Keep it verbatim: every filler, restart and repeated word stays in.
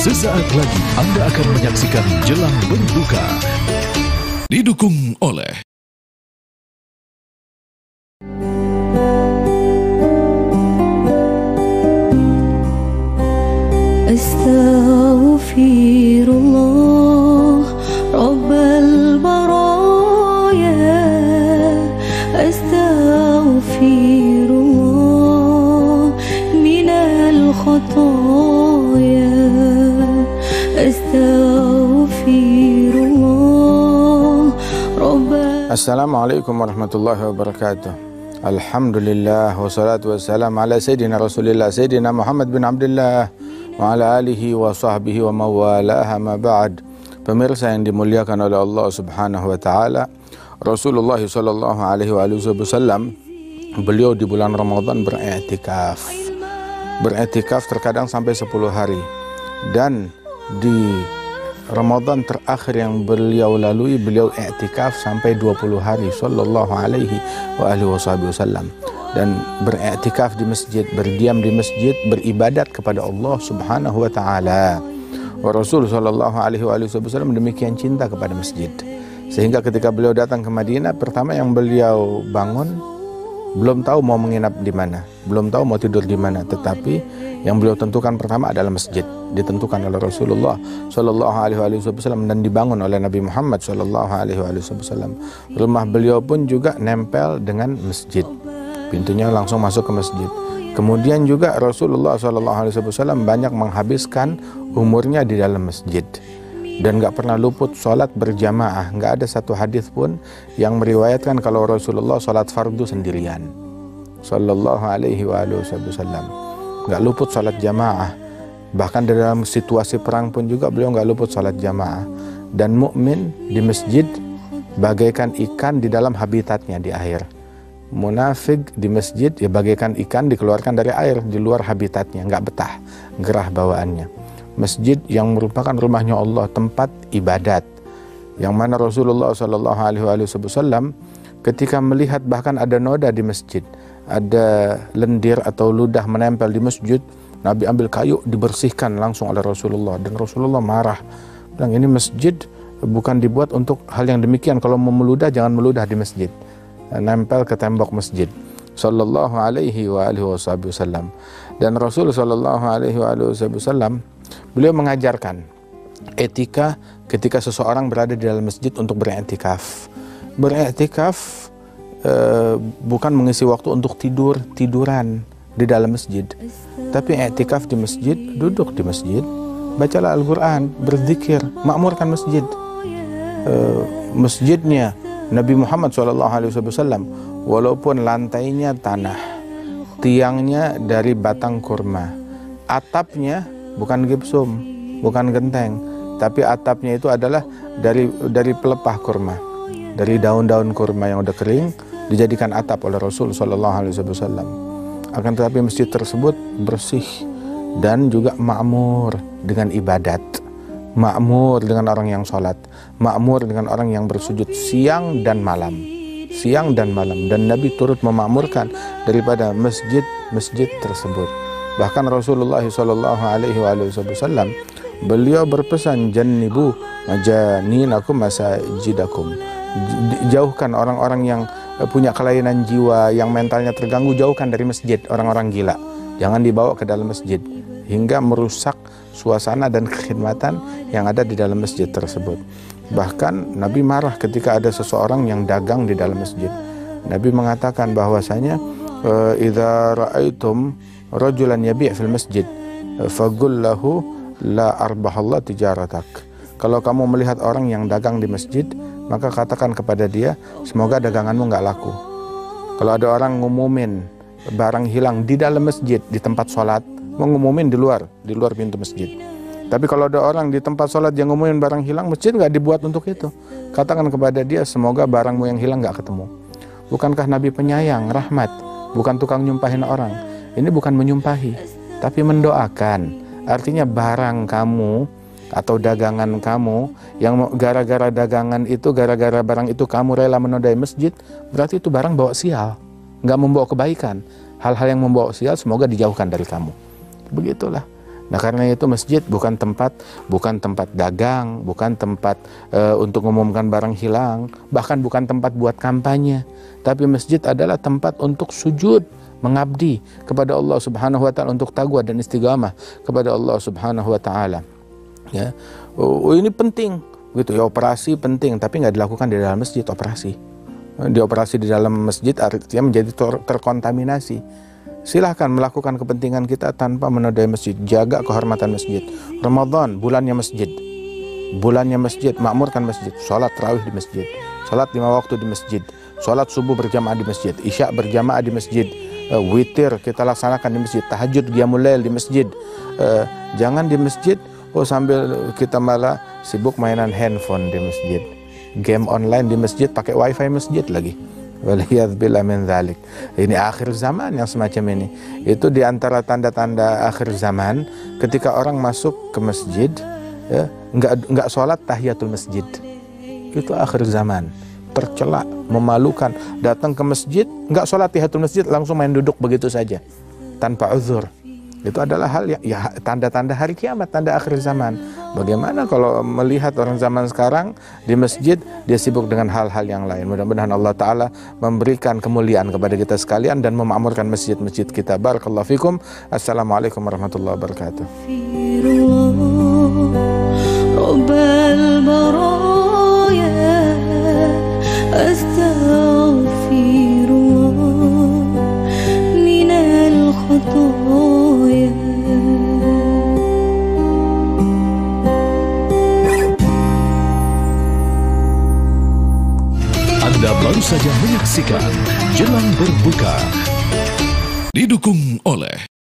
Sesaat lagi Anda akan menyaksikan Jelang Berbuka. Didukung oleh Astaghfirullah Rabbal baraya, Astaghfirullah minal khataya, Astaghfirullah Rabbal. Assalamualaikum warahmatullahi wabarakatuh. Alhamdulillah wassalatu wassalam ala Sayyidina Rasulillah Sayyidina Muhammad bin Abdullah wa ala alihi wa sahbihi wa mawalaha ma ba'd. Pemirsa yang dimuliakan oleh Allah Subhanahu wa taala, Rasulullah sallallahu alaihi wasallam beliau di bulan Ramadan beriktikaf. Beriktikaf terkadang sampai sepuluh hari. Dan di Ramadan terakhir yang beliau lalui, beliau iktikaf sampai dua puluh hari sallallahu alaihi wa alihi wasallam. Dan beriktikaf di masjid, berdiam di masjid, beribadat kepada Allah Subhanahu wa taala. Wa Rasul sallallahu alaihi wasallam demikian cinta kepada masjid, sehingga ketika beliau datang ke Madinah, pertama yang beliau bangun, belum tahu mau menginap di mana, belum tahu mau tidur di mana, tetapi yang beliau tentukan pertama adalah masjid, ditentukan oleh Rasulullah sallallahu alaihi wasallam dan dibangun oleh Nabi Muhammad sallallahu alaihi wasallam. Rumah beliau pun juga nempel dengan masjid, pintunya langsung masuk ke masjid. Kemudian juga Rasulullah sallallahu alaihi wasallam banyak menghabiskan umurnya di dalam masjid dan gak pernah luput sholat berjamaah. Gak ada satu hadis pun yang meriwayatkan kalau Rasulullah sholat fardu sendirian sallallahu alaihi wasallam. Gak luput sholat jamaah. Bahkan dalam situasi perang pun juga beliau gak luput sholat jamaah. Dan mukmin di masjid bagaikan ikan di dalam habitatnya di air. Munafik di masjid ya bagaikan ikan dikeluarkan dari air, di luar habitatnya, nggak betah gerah bawaannya. Masjid yang merupakan rumahnya Allah, tempat ibadat, yang mana Rasulullah sallallahu alaihi wasallam ketika melihat bahkan ada noda di masjid, ada lendir atau ludah menempel di masjid, Nabi ambil kayu dibersihkan langsung oleh Rasulullah, dan Rasulullah marah, bilang ini masjid bukan dibuat untuk hal yang demikian, kalau mau meludah jangan meludah di masjid, nempel ke tembok masjid sallallahu alaihi wa alihi wasallam. Dan Rasul sallallahu alaihi wa alihi wasallam beliau mengajarkan etika ketika seseorang berada di dalam masjid untuk beriktikaf. Beriktikaf eh, bukan mengisi waktu untuk tidur tiduran di dalam masjid, tapi iktikaf di masjid, duduk di masjid, bacalah Al-Quran, berzikir, makmurkan masjid. Eh, masjidnya Nabi Muhammad shallallahu alaihi wasallam, walaupun lantainya tanah, tiangnya dari batang kurma, atapnya bukan gipsum, bukan genteng, tapi atapnya itu adalah dari dari pelepah kurma, dari daun-daun kurma yang udah kering, dijadikan atap oleh Rasul shallallahu alaihi wasallam. Akan tetapi masjid tersebut bersih dan juga makmur dengan ibadat, makmur dengan orang yang sholat, makmur dengan orang yang bersujud siang dan malam, siang dan malam, dan Nabi turut memakmurkan daripada masjid-masjid tersebut. Bahkan Rasulullah sallallahu alaihi wasallam beliau berpesan, jannibu majaninakum masajidakum, jauhkan orang-orang yang punya kelainan jiwa, yang mentalnya terganggu, jauhkan dari masjid, orang-orang gila, jangan dibawa ke dalam masjid hingga merusak suasana dan kekhidmatan yang ada di dalam masjid tersebut. Bahkan Nabi marah ketika ada seseorang yang dagang di dalam masjid. Nabi mengatakan bahwasanya idza ra'aitum rajulan yabi' fil masjid faqul lahu la arbahallah tijaratak. Kalau kamu melihat orang yang dagang di masjid, maka katakan kepada dia, semoga daganganmu nggak laku. Kalau ada orang ngumumin barang hilang di dalam masjid, di tempat sholat, mengumumin di luar, di luar pintu masjid. Tapi kalau ada orang di tempat sholat yang ngumumin barang hilang, masjid nggak dibuat untuk itu. Katakan kepada dia, semoga barangmu yang hilang nggak ketemu. Bukankah Nabi penyayang, rahmat, bukan tukang nyumpahin orang. Ini bukan menyumpahi, tapi mendoakan. Artinya barang kamu atau dagangan kamu yang gara-gara dagangan itu, gara-gara barang itu kamu rela menodai masjid, berarti itu barang bawa sial, nggak membawa kebaikan. Hal-hal yang membawa sial semoga dijauhkan dari kamu. Begitulah. Nah, karena itu masjid bukan tempat bukan tempat dagang, bukan tempat uh, untuk mengumumkan barang hilang, bahkan bukan tempat buat kampanye. Tapi masjid adalah tempat untuk sujud, mengabdi kepada Allah Subhanahu wa taala, untuk taqwa dan istiqamah kepada Allah Subhanahu wa taala. Ya. Oh, ini penting gitu ya, operasi penting, tapi nggak dilakukan di dalam masjid. Operasi dioperasi di dalam masjid artinya menjadi ter terkontaminasi. Silahkan melakukan kepentingan kita tanpa menodai masjid. Jaga kehormatan masjid. Ramadan, bulannya masjid. Bulannya masjid, makmurkan masjid. Sholat tarawih di masjid. Sholat lima waktu di masjid. Sholat subuh berjamaah di masjid. Isya berjamaah di masjid. Uh, witir kita laksanakan di masjid. Tahajud, qiyamul lail di masjid. Uh, jangan di masjid, oh sambil kita malah sibuk mainan handphone di masjid. Game online di masjid, pakai wifi masjid lagi. Waliyadzubillah min dzalik. Ini akhir zaman yang semacam ini. Itu diantara tanda-tanda akhir zaman ketika orang masuk ke masjid, ya, nggak nggak sholat tahiyatul masjid. Itu akhir zaman. Tercela, memalukan. Datang ke masjid, nggak sholat tahiyatul masjid, langsung main duduk begitu saja tanpa uzur. Itu adalah hal yang ya, tanda-tanda hari kiamat, tanda akhir zaman. Bagaimana kalau melihat orang zaman sekarang di masjid, dia sibuk dengan hal-hal yang lain. Mudah-mudahan Allah Ta'ala memberikan kemuliaan kepada kita sekalian dan memakmurkan masjid-masjid kita. Barakallahu fikum. Assalamualaikum warahmatullahi wabarakatuh. Anda baru saja menyaksikan Jelang Berbuka, didukung oleh